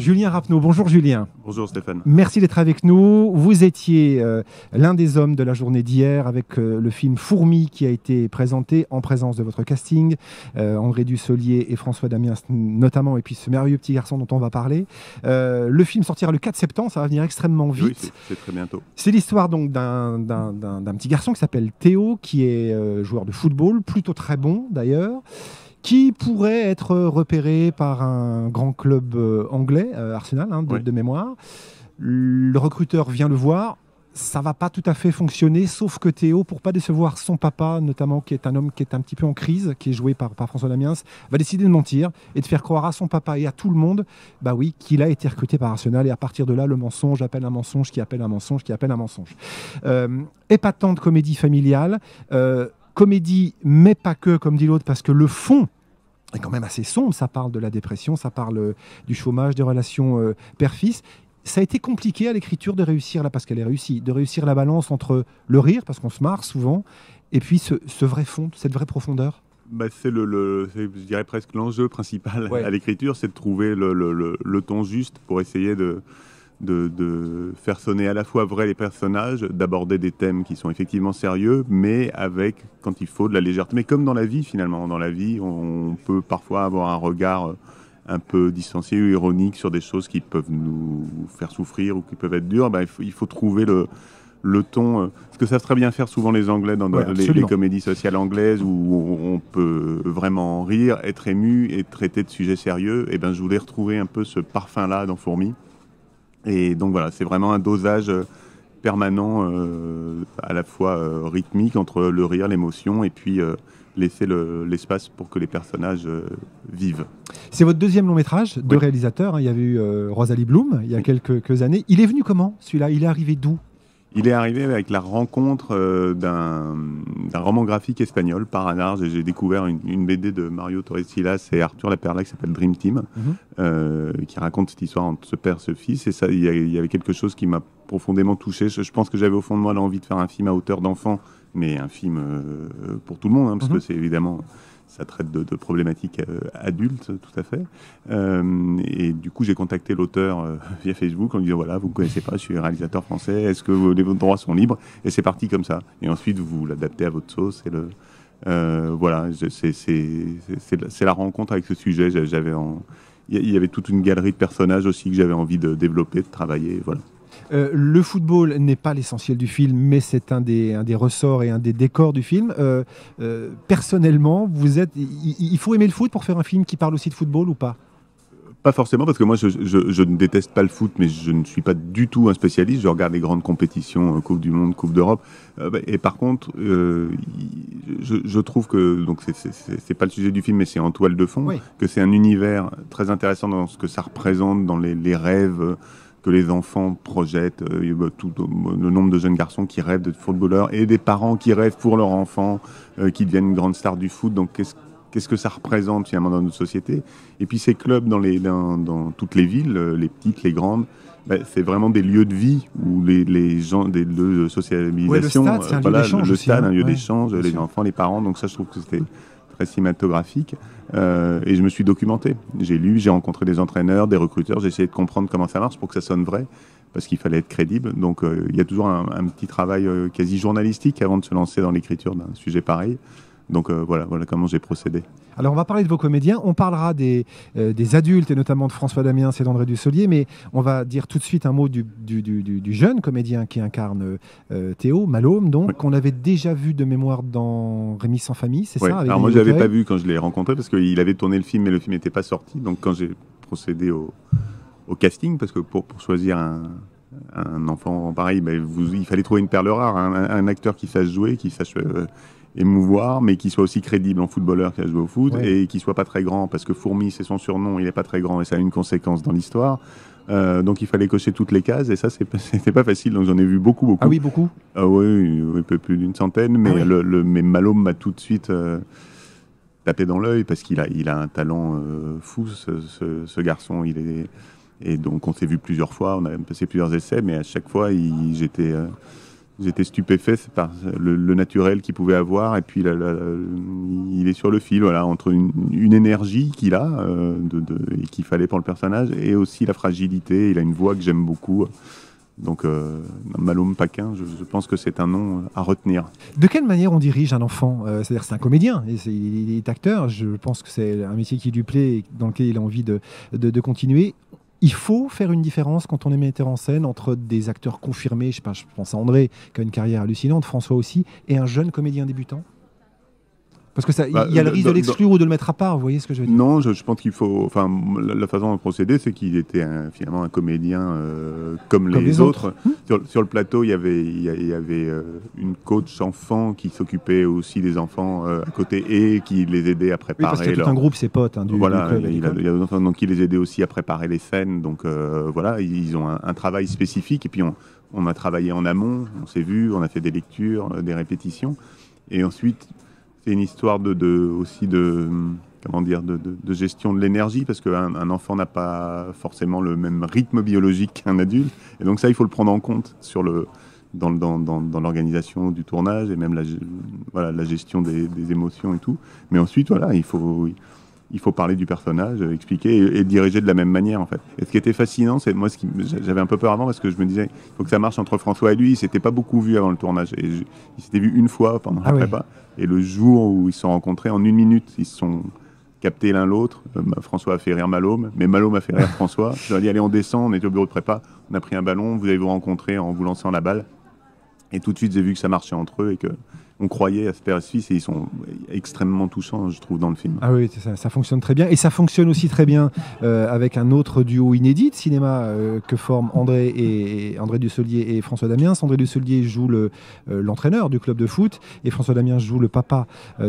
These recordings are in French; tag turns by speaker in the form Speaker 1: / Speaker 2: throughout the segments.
Speaker 1: Julien Rapneau. Bonjour Julien.
Speaker 2: Bonjour Stéphane.
Speaker 1: Merci d'être avec nous. Vous étiez l'un des hommes de la journée d'hier avec le film Fourmis qui a été présenté en présence de votre casting, André Dussolier et François Damiens notamment, et puis ce merveilleux petit garçon dont on va parler. Le film sortira le 4 septembre, ça va venir extrêmement vite.
Speaker 2: Oui, c'est très bientôt.
Speaker 1: C'est l'histoire donc d'un petit garçon qui s'appelle Théo, qui est joueur de football, plutôt très bon d'ailleurs, qui pourrait être repéré par un grand club anglais, Arsenal, de mémoire. Le recruteur vient le voir. Ça va pas tout à fait fonctionner, sauf que Théo, pour pas décevoir son papa, notamment, qui est un homme qui est un petit peu en crise, qui est joué par François Damiens, va décider de mentir et de faire croire à son papa et à tout le monde, bah oui, qu'il a été recruté par Arsenal. Et à partir de là, le mensonge appelle un mensonge, qui appelle un mensonge, qui appelle un mensonge. Épatante comédie familiale, comédie, mais pas que, comme dit l'autre, parce que le fond est quand même assez sombre. Ça parle de la dépression, ça parle du chômage, des relations père-fils. Ça a été compliqué à l'écriture de réussir, là, parce qu'elle est réussie, de réussir la balance entre le rire, parce qu'on se marre souvent, et puis ce vrai fond, cette vraie profondeur.
Speaker 2: C'est je dirais presque l'enjeu principal à l'écriture, c'est de trouver le ton juste pour essayer de faire sonner à la fois vrai les personnages, d'aborder des thèmes qui sont effectivement sérieux, mais avec, quand il faut, de la légèreté. Mais comme dans la vie, finalement. Dans la vie, on peut parfois avoir un regard un peu distancié ou ironique sur des choses qui peuvent nous faire souffrir ou qui peuvent être dures. Il faut trouver le ton, ce que savent très bien faire souvent les Anglais dans les comédies sociales anglaises, où on peut vraiment rire, être ému et traiter de sujets sérieux. Et je voulais retrouver un peu ce parfum-là dans Fourmis. Et donc voilà, c'est vraiment un dosage permanent, à la fois rythmique, entre le rire, l'émotion, et puis laisser l'espace pour que les personnages vivent.
Speaker 1: C'est votre deuxième long métrage de réalisateur. Il y avait eu Rosalie Bloom il y a quelques années. Il est venu comment, celui-là? Il est arrivé d'où?
Speaker 2: Il est arrivé avec la rencontre d'un roman graphique espagnol, par hasard. J'ai découvert une BD de Mario Torres-Silas et Arthur Laperla qui s'appelle Dream Team, qui raconte cette histoire entre ce père et ce fils. Et ça, il y avait quelque chose qui m'a profondément touché. Je pense que j'avais au fond de moi l'envie de faire un film à hauteur d'enfant, mais un film pour tout le monde, parce que c'est évidemment... Ça traite de problématiques adultes, tout à fait. Et du coup, j'ai contacté l'auteur via Facebook en lui disant, voilà, vous ne me connaissez pas, je suis réalisateur français, est-ce que vos droits sont libres? Et c'est parti comme ça. Et ensuite, vous l'adaptez à votre sauce. Voilà, c'est la rencontre avec ce sujet. Il y avait toute une galerie de personnages aussi que j'avais envie de développer, de travailler, voilà.
Speaker 1: Le football n'est pas l'essentiel du film, mais c'est un des ressorts et un des décors du film. Personnellement, il faut aimer le foot pour faire un film qui parle aussi de football ou pas?
Speaker 2: Pas forcément, parce que moi, je ne déteste pas le foot, mais je ne suis pas du tout un spécialiste. Je regarde les grandes compétitions, Coupe du Monde, Coupe d'Europe. Et par contre, je trouve que, donc c'est pas le sujet du film, mais c'est en toile de fond, que c'est un univers très intéressant dans ce que ça représente, dans les rêves que les enfants projettent, le nombre de jeunes garçons qui rêvent d'être footballeurs et des parents qui rêvent pour leurs enfants qui deviennent une grande star du foot. Donc qu'est-ce que ça représente finalement dans notre société? Et puis ces clubs dans toutes les villes, les petites, les grandes, c'est vraiment des lieux de vie où les gens, des lieux de socialisation.
Speaker 1: Le stade, c'est un lieu d'échange.
Speaker 2: Le stade, un lieu d'échange, les enfants, les parents. Donc ça, je trouve que c'était très cinématographique. Et je me suis documenté. J'ai lu, j'ai rencontré des entraîneurs, des recruteurs, j'ai essayé de comprendre comment ça marche pour que ça sonne vrai, parce qu'il fallait être crédible. Donc il y a toujours un petit travail quasi journalistique avant de se lancer dans l'écriture d'un sujet pareil. Donc voilà comment j'ai procédé.
Speaker 1: Alors on va parler de vos comédiens, on parlera des adultes et notamment de François Damiens et d'André Dussolier, mais on va dire tout de suite un mot du jeune comédien qui incarne Théo, Malhomme, donc qu'on avait déjà vu de mémoire dans Rémi sans famille, c'est ça?
Speaker 2: Alors moi je l'avais pas vu quand je l'ai rencontré parce qu'il avait tourné le film mais le film n'était pas sorti, donc quand j'ai procédé au casting, parce que pour choisir un enfant pareil, il fallait trouver une perle rare, un acteur qui sache jouer, qui sache émouvoir, mais qui soit aussi crédible en footballeur qui a joué au foot, et qui soit pas très grand, parce que Fourmis, c'est son surnom, il est pas très grand, et ça a une conséquence dans l'histoire. Donc il fallait cocher toutes les cases, et ça, c'était pas facile, donc j'en ai vu beaucoup.
Speaker 1: Ah oui, beaucoup?
Speaker 2: Oui, un peu plus d'une centaine, mais, mais Malhomme m'a tout de suite tapé dans l'œil, parce qu'il a un talent fou, ce garçon. Et donc on s'est vu plusieurs fois, on a passé plusieurs essais, mais à chaque fois, j'étais j'étais stupéfait par le naturel qu'il pouvait avoir, et puis il est sur le fil, voilà, entre une énergie qu'il a et qu'il fallait pour le personnage, et aussi la fragilité. Il a une voix que j'aime beaucoup. Donc Malôme Paquin, je pense que c'est un nom à retenir.
Speaker 1: De quelle manière on dirige un enfant? C'est-à-dire c'est un comédien, il est acteur, je pense que c'est un métier qui lui plaît et dans lequel il a envie de continuer. Il faut faire une différence quand on est metteur en scène entre des acteurs confirmés, je sais pas, je pense à André qui a une carrière hallucinante, François aussi, et un jeune comédien débutant? Parce que il y a le risque de l'exclure ou de le mettre à part, vous voyez ce que je veux dire?
Speaker 2: Non, je pense qu'il faut... Enfin, la façon de procéder, c'est qu'il était finalement un comédien comme les autres. Sur le plateau, il y avait une coach enfant qui s'occupait aussi des enfants à côté et qui les aidait à préparer...
Speaker 1: Oui, parce qu'il y a tout un groupe, ses potes, du club.
Speaker 2: Il y a des enfants donc, qui les aidait aussi à préparer les scènes. Donc voilà, ils ont un travail spécifique. Et puis on a travaillé en amont, on s'est vu, on a fait des lectures, des répétitions. Et ensuite... C'est une histoire aussi de gestion de l'énergie, parce qu'un enfant n'a pas forcément le même rythme biologique qu'un adulte. Et donc ça, il faut le prendre en compte dans l'organisation du tournage et même la gestion des émotions et tout. Mais ensuite, voilà, il faut parler du personnage, expliquer et diriger de la même manière, en fait. Et ce qui était fascinant, c'est j'avais un peu peur avant parce que je me disais, il faut que ça marche entre François et lui. Il s'était pas beaucoup vu avant le tournage. Et il s'était vu une fois pendant la prépa. Et le jour où ils se sont rencontrés, en 1 minute, ils se sont captés l'un l'autre. François a fait rire Malôme, mais Malôme a fait rire François. Je leur ai dit, allez, on descend, on était au bureau de prépa, on a pris un ballon, vous allez vous rencontrer en vous lançant la balle. Et tout de suite, j'ai vu que ça marchait entre eux et qu'on croyait à ce père et ce fils, et ils sont extrêmement touchants, je trouve, dans le film.
Speaker 1: Ah oui, ça fonctionne très bien. Et ça fonctionne aussi très bien avec un autre duo inédit de cinéma que forment André Dussolier et François Damiens. André Dussolier joue l'entraîneur du club de foot et François Damiens joue le papa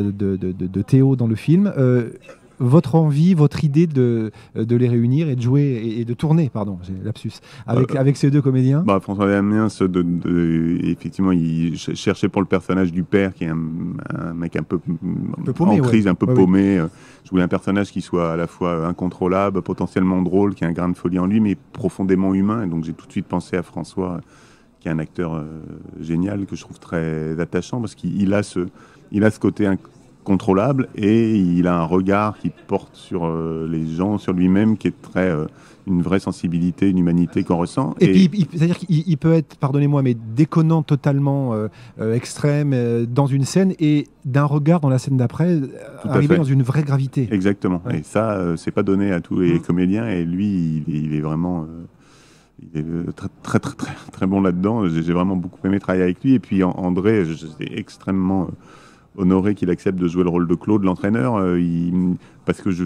Speaker 1: de Théo dans le film. Votre envie, votre idée de les réunir et de jouer et de tourner, pardon, j'ai lapsus, avec ces deux comédiens?
Speaker 2: François Damiens, effectivement, il cherchait pour le personnage du père, qui est un mec un peu paumé, en crise, un peu paumé. Je voulais un personnage qui soit à la fois incontrôlable, potentiellement drôle, qui a un grain de folie en lui, mais profondément humain. Et donc j'ai tout de suite pensé à François, qui est un acteur génial, que je trouve très attachant, parce qu'il a ce côté contrôlable, et il a un regard qui porte sur les gens, sur lui-même, qui est une vraie sensibilité, une humanité qu'on ressent.
Speaker 1: Et puis, c'est-à-dire qu'il peut être, pardonnez-moi, mais déconnant totalement extrême dans une scène, et d'un regard dans la scène d'après, arriver dans une vraie gravité.
Speaker 2: Exactement. Ouais. Et ça, c'est pas donné à tous les comédiens, et lui, il est vraiment... il est très, très, très, très bon là-dedans. J'ai vraiment beaucoup aimé travailler avec lui. Et puis André, j'étais extrêmement... honoré qu'il accepte de jouer le rôle de Claude, l'entraîneur, parce que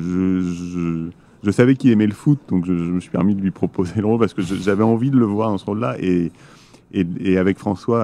Speaker 2: je savais qu'il aimait le foot, donc je me suis permis de lui proposer le rôle, parce que j'avais envie de le voir dans ce rôle-là, et avec François,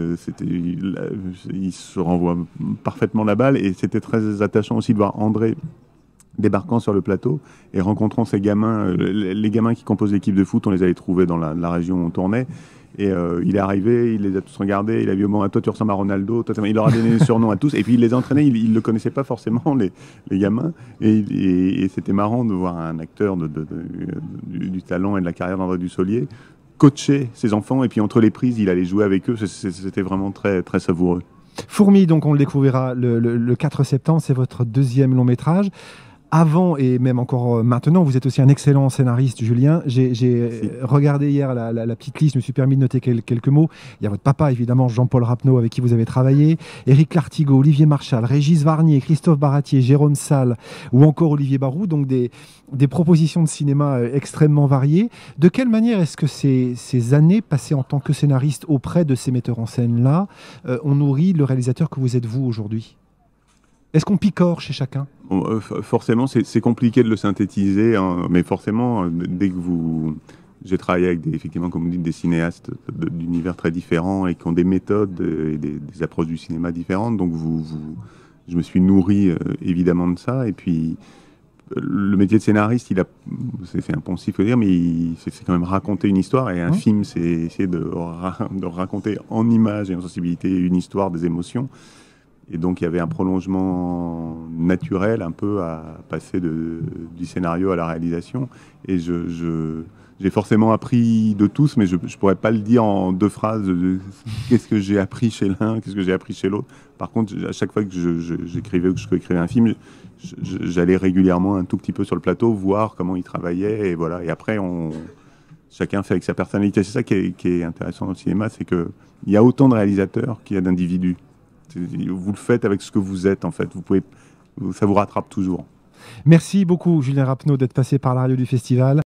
Speaker 2: il se renvoie parfaitement la balle, et c'était très attachant aussi de voir André débarquant sur le plateau et rencontrant ces gamins, les gamins qui composent l'équipe de foot. On les avait trouvés dans la région où on tournait. Et il est arrivé, il les a tous regardés, il a vu, bon, toi tu ressembles à Ronaldo, il leur a donné des surnoms à tous, et puis il les a entraînés, il ne le connaissait pas forcément, les gamins, et c'était marrant de voir un acteur du talent et de la carrière d'André Dussolier coacher ses enfants, et puis entre les prises, il allait jouer avec eux. C'était vraiment très, très savoureux.
Speaker 1: Fourmis, donc on le découvrira le 4 septembre, c'est votre deuxième long métrage. Avant et même encore maintenant, vous êtes aussi un excellent scénariste, Julien. J'ai regardé hier la petite liste, je me suis permis de noter quelques mots. Il y a votre papa, évidemment, Jean-Paul Rapneau, avec qui vous avez travaillé, Éric Lartigot, Olivier Marchal, Régis Varnier, Christophe Baratier, Jérôme Salle ou encore Olivier Barou, donc des propositions de cinéma extrêmement variées. De quelle manière est-ce que ces années passées en tant que scénariste auprès de ces metteurs en scène-là ont nourri le réalisateur que vous êtes vous aujourd'hui? Est-ce qu'on picore chez chacun?
Speaker 2: Forcément, c'est compliqué de le synthétiser, hein, mais forcément, dès que j'ai travaillé avec effectivement, comme vous dites, des cinéastes d'univers très différents et qui ont des méthodes et des approches du cinéma différentes, donc je me suis nourri évidemment de ça. Et puis, le métier de scénariste, c'est impensif de dire, mais c'est quand même raconter une histoire, et un film, c'est essayer de raconter en images et en sensibilité une histoire, des émotions. Et donc il y avait un prolongement naturel un peu à passer du scénario à la réalisation. Et j'ai forcément appris de tous, mais je ne pourrais pas le dire en 2 phrases. Qu'est-ce que j'ai appris chez l'un, qu'est-ce que j'ai appris chez l'autre. Par contre, à chaque fois que j'écrivais ou que je coécrivais un film, j'allais régulièrement un tout petit peu sur le plateau, voir comment il travaillait, et voilà. Et après, chacun fait avec sa personnalité. C'est ça qui est intéressant dans le cinéma, c'est qu'il y a autant de réalisateurs qu'il y a d'individus. Vous le faites avec ce que vous êtes, en fait. Ça vous rattrape toujours.
Speaker 1: Merci beaucoup, Julien Rappeneau, d'être passé par la radio du festival.